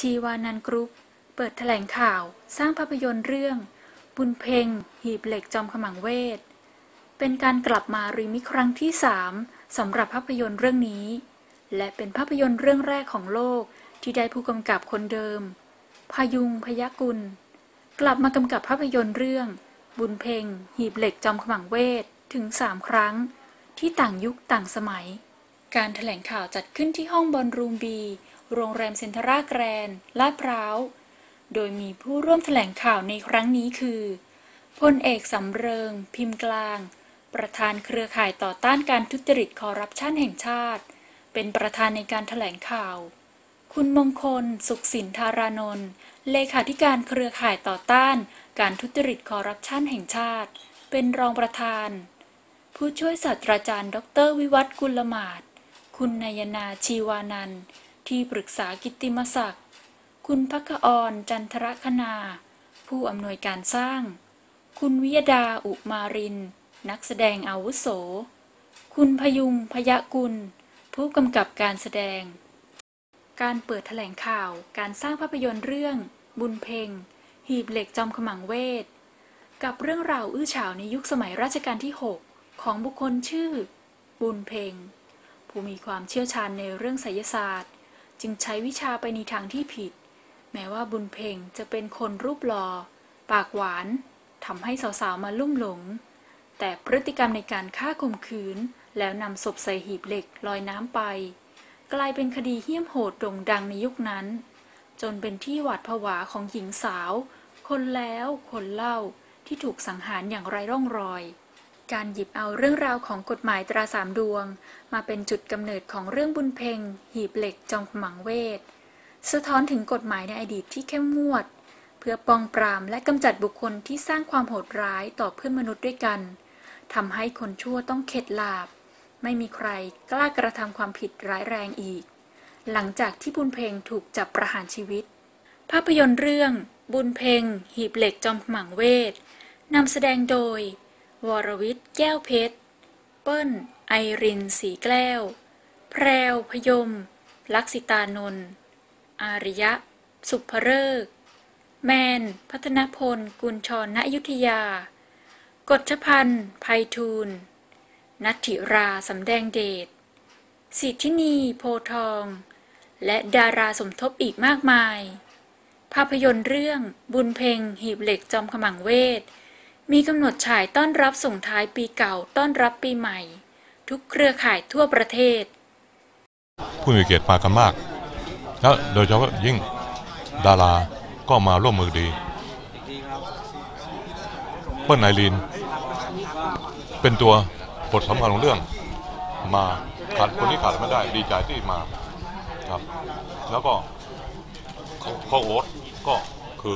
ชีวานันท์กรุ๊ปเปิดแถลงข่าวสร้างภาพยนตร์เรื่องบุญเพ็งหีบเหล็กจอมขมังเวทเป็นการกลับมารีมิกครั้งที่3สำหรับภาพยนตร์เรื่องนี้และเป็นภาพยนตร์เรื่องแรกของโลกที่ได้ผู้กำกับคนเดิมพยุงพยัคฆ์กุลกลับมากำกับภาพยนตร์เรื่องบุญเพ็งหีบเหล็กจอมขมังเวทถึง3ครั้งที่ต่างยุคต่างสมัยการแถลงข่าวจัดขึ้นที่ห้องบอลรูมบีโรงแรมเซ็นทรัลแกรนด์ลาดพร้าวโดยมีผู้ร่วมแถลงข่าวในครั้งนี้คือพลเอกสำเริงพิมพ์กลางประธานเครือข่ายต่อต้านการทุจริตคอร์รัปชันแห่งชาติเป็นประธานในการแถลงข่าวคุณมงคลสุขสินธารานนท์เลขาธิการเครือข่ายต่อต้านการทุจริตคอร์รัปชันแห่งชาติเป็นรองประธานผู้ช่วยศาสตราจารย์ดร.วิวัฒน์กุลมาศคุณนายนาชีวานันท์ที่ปรึกษากิตติมศักดิ์คุณภัคอรจันทรคณาผู้อำนวยการสร้างคุณวิยดาอุมารินนักแสดงอาวุโสคุณพยุงพยัคฆ์กุลผู้กำกับการแสดงการเปิดแถลงข่าวการสร้างภาพยนตร์เรื่องบุญเพ็งหีบเหล็กจอมขมังเวทกับเรื่องราวอื้อฉาวในยุคสมัยรัชกาลที่6ของบุคคลชื่อบุญเพ็งผู้มีความเชี่ยวชาญในเรื่องไสยศาสตร์จึงใช้วิชาไปในทางที่ผิดแม้ว่าบุญเพ็งจะเป็นคนรูปหล่อปากหวานทำให้สาวๆมาลุ่มหลงแต่พฤติกรรมในการฆ่าข่มขืนแล้วนำศพใส่หีบเหล็กลอยน้ำไปกลายเป็นคดีเหี้ยมโหดโด่งดังในยุคนั้นจนเป็นที่หวาดผวาของหญิงสาวคนแล้วคนเล่าที่ถูกสังหารอย่างไร้ร่องรอยการหยิบเอาเรื่องราวของกฎหมายตราสามดวงมาเป็นจุดกำเนิดของเรื่องบุญเพ็งหีบเหล็กจอมขมังเวทสะท้อนถึงกฎหมายในอดีตที่เข้มงวดเพื่อป้องปรามและกำจัดบุคคลที่สร้างความโหดร้ายต่อเพื่อนมนุษย์ด้วยกันทำให้คนชั่วต้องเข็ดหลาบไม่มีใครกล้ากระทำความผิดร้ายแรงอีกหลังจากที่บุญเพ็งถูกจับประหารชีวิตภาพยนตร์เรื่องบุญเพ็งหีบเหล็กจอมขมังเวทนำแสดงโดยวรวิทย์แก้วเพชรเปิ้ลไอรินศรีแก้วแพรวพยมลักษิตานนท์อาริยะสุภฤกษ์แมนพัฒนพลกุลชรณอยุธยากฎชพันธ์ไพฑูรย์นัทธิราสำแดงเดชสิทธินีโพทองและดาราสมทบอีกมากมายภาพยนตร์เรื่องบุญเพ็งหีบเหล็กจอมขมังเวทมีกำหนดฉายต้อนรับส่งท้ายปีเก่าต้อนรับปีใหม่ทุกเครือข่ายทั่วประเทศผู้มีเกียรติมากันมากแล้วโดยเฉพาะยิ่งดาราก็มาร่วมมือดีเปิ้ลไอรีนเป็นตัวบทสำคัญของเรื่องมาขาดคนที่ขาดไม่ได้ดีใจที่มาครับแล้วก็พ่อโอ๊ตก็คื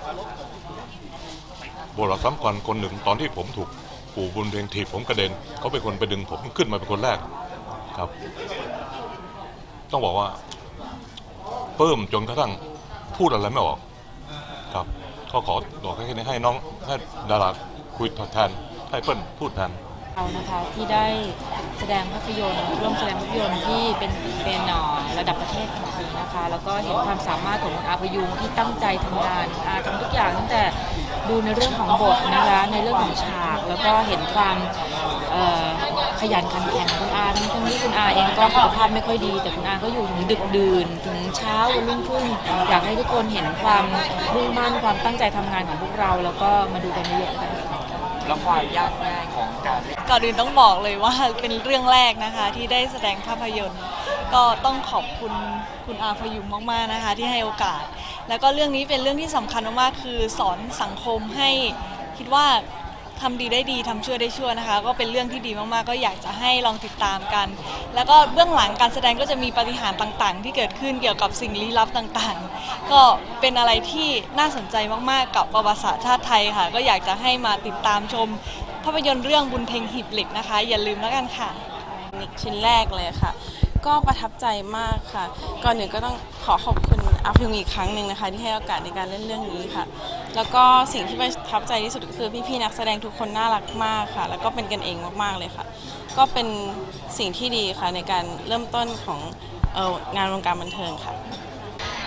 อบทสำคัญคนหนึ่งตอนที่ผมถูกปู่บุญเพ็งถีบผมกระเด็นเขาเป็นคนไปดึงผมขึ้นมาเป็นคนแรกครับต้องบอกว่าเพิ่มจนกระทั่งพูดอะไรไม่ออกครับก็ขอบอกแค่นี้ให้น้องให้ดาราคุยแทนให้เปิ้ลพูดแทนเรานะคะที่ได้แสดงภาพยนตร์ร่วมแสดงภาพยนตร์ที่เป็นระดับประเทศขนาดนี้นะคะแล้วก็เห็นความสามารถของอาพยุงที่ตั้งใจทำงานทำทุกอย่างตั้งแต่ดูในเรื่องของบทนะคะในเรื่องของฉากแล้วก็เห็นความขยันขันแข็งของคุณอาทั้งนี้คุณอาเองก็สุขภาพไม่ค่อยดีแต่คุณอาก็อยู่ถึงดึกดื่นถึงเช้าวันรุ่งขึ้นอยากให้ทุกคนเห็นความมุ่งมั่นความตั้งใจทำงานของพวกเราแล้วก็มาดูกันเยอะๆกันแล้วความยากง่ายของการก่อนอื่นต้องบอกเลยว่าเป็นเรื่องแรกนะคะที่ได้แสดงภาพยนตร์ก็ต้องขอบคุณคุณอาพยุงมากๆนะคะที่ให้โอกาสแล้วก็เรื่องนี้เป็นเรื่องที่สำคัญมากๆคือสอนสังคมให้คิดว่าทำดีได้ดีทำชั่วได้ชั่วนะคะก็เป็นเรื่องที่ดีมากๆก็อยากจะให้ลองติดตามกันแล้วก็เบื้องหลังการแสดงก็จะมีปาฏิหาริย์ต่างๆที่เกิดขึ้นเกี่ยวกับสิ่งลี้ลับต่างๆก็เป็นอะไรที่น่าสนใจมากๆกับประวัติศาสตร์ชาติไทยค่ะก็อยากจะให้มาติดตามชมภาพยนตร์เรื่องบุญเพ็งหีบเหล็กนะคะอย่าลืมแล้วกันค่ะชิ้นแรกเลยค่ะก็ประทับใจมากค่ะก่อนหนึ่งก็ต้องขอบคุณอาพยุงอีกครั้งหนึ่งนะคะที่ให้โอกาสในการเล่นเรื่องนี้ค่ะแล้วก็สิ่งที่ประทับใจที่สุดก็คือพี่ๆนักแสดงทุกคนน่ารักมากค่ะแล้วก็เป็นกันเองมากๆเลยค่ะก็เป็นสิ่งที่ดีค่ะในการเริ่มต้นของงานวงการบันเทิงค่ะ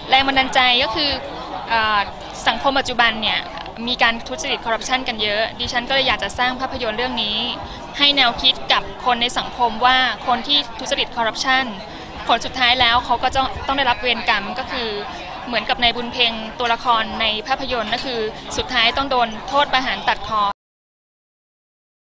แรงบันดาลใจก็คือสังคมปัจจุบันเนี่ยมีการทุจริตคอร์รัปชันกันเยอะดิฉันก็เลยอยากจะสร้างภาพยนตร์เรื่องนี้ให้แนวคิดกับคนในสังคมว่าคนที่ทุจริตคอร์รัปชันผลสุดท้ายแล้วเขาก็ต้องได้รับเวรกรรมก็คือเหมือนกับในบุญเพ็งตัวละครในภาพยนตร์ก็คือสุดท้ายต้องโดนโทษประหารตัดคอ